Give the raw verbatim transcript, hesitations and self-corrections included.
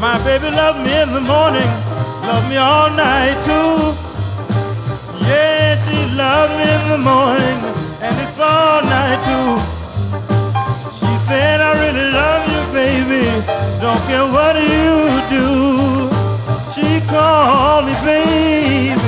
My baby loves me in the morning, loves me all night too. Yeah, she loves me in the morning, and it's all night too. She said, I really love you, baby, don't care what you do. She called me baby,